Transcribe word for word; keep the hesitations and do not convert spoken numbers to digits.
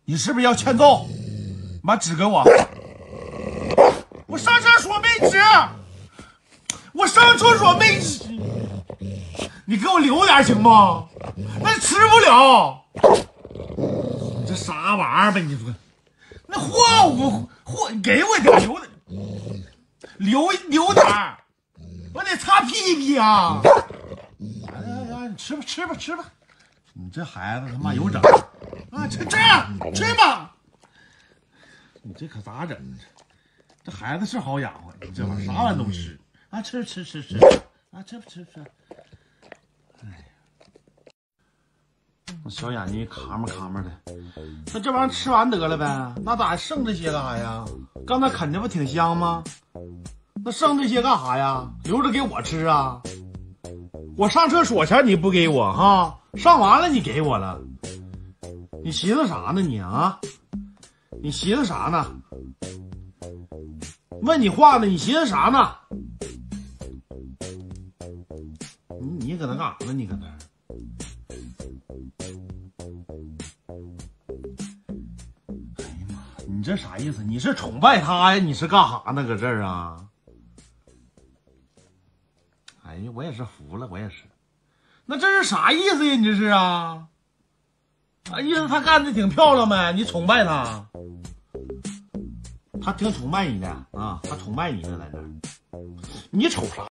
你是不是要欠揍？把纸给我。我上厕所没纸，我上厕所没纸，你给我留点行吗？那吃不了。你这啥玩意儿呗？你说，那货我货给我点留点，留留点，我得擦屁屁啊！哎呀呀，你吃吧吃吧吃吧，你这孩子他妈有整啊！吃吃吃吧。你这可咋整？这孩子是好养活，你这玩意儿啥玩意都吃啊！吃吃吃吃啊！吃不吃吃？哎呀，那小眼睛卡么卡么的，那这玩意儿吃完得了呗？那咋剩这些干啥呀？刚才啃的不挺香吗？那剩这些干啥呀？留着给我吃啊！我上厕所前你不给我哈，上完了你给我了，你寻思啥呢你啊？你寻思啥呢？问你话呢，你寻思啥呢？你你搁那干啥呢？你搁那儿？哎呀妈，你这啥意思？你是崇拜他呀？你是干啥呢？搁这儿啊？哎呀，我也是服了，我也是。那这是啥意思呀？你这是啊？啊，意思他干的挺漂亮呗？你崇拜他？他挺崇拜你的啊，他崇拜你的在这儿，你瞅啥？